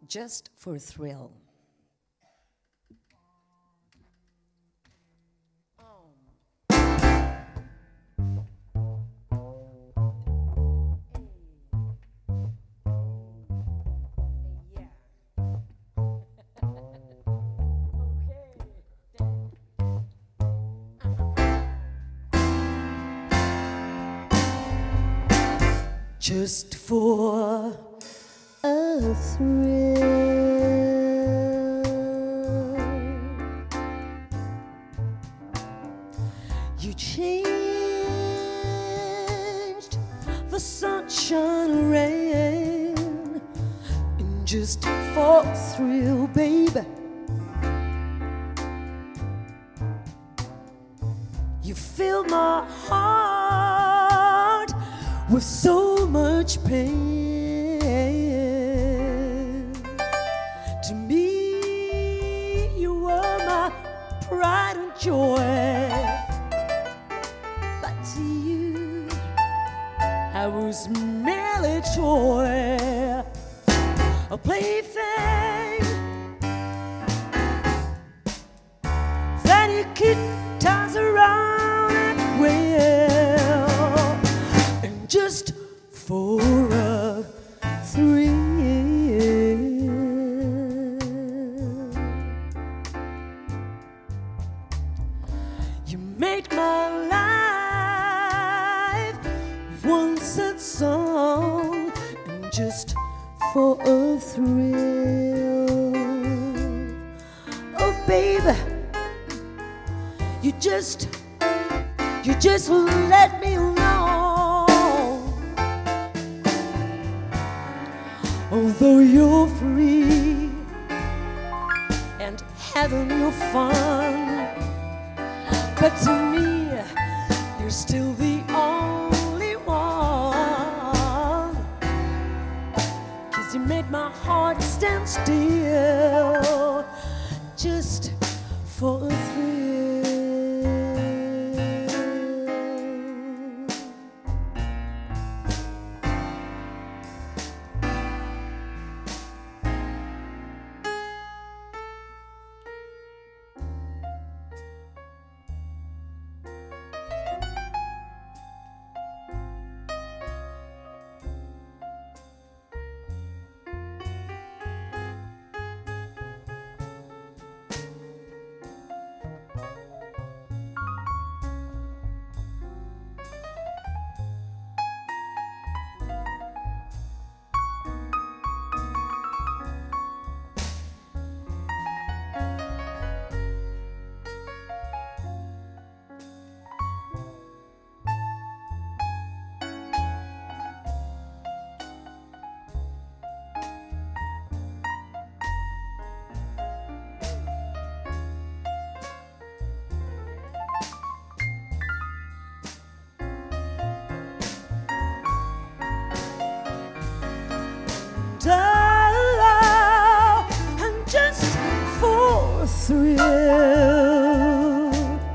Just for a Thrill. Just for a thrill, you changed the sunshine rain, and just for a thrill, baby, you filled my heart with so much pain. To me, you were my pride and joy, but to you, I was merely toy, a plaything that you could toss around and well, and just for a thrill, you made my life one sad song, and just for a thrill, oh baby, you just let me know. Although you're free and having your fun, but to me, you're still the only one. 'Cause you made my heart stand still, just for a thrill. And just for a thrill,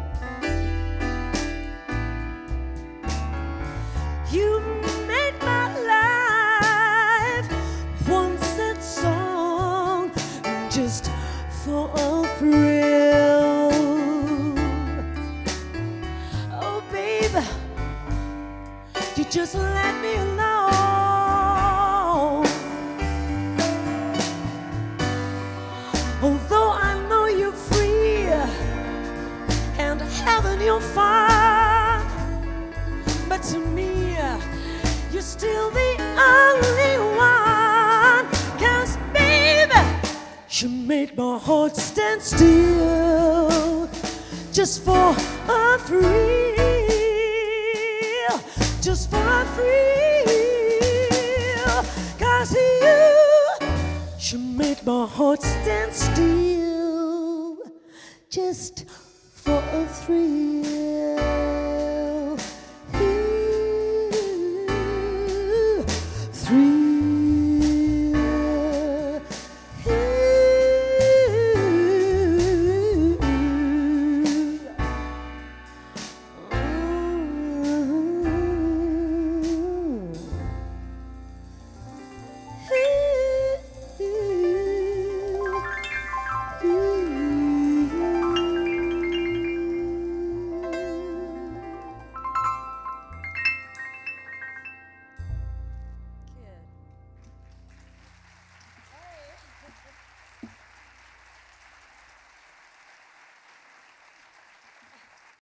you made my life one sad song, and just for a thrill, oh baby, you just let me alone. Although I know you're free and having your fun, but to me, you're still the only one. 'Cause baby, you made my heart stand still, just for a thrill, just for a thrill. 'Cause you made my heart stand still, just for a thrill.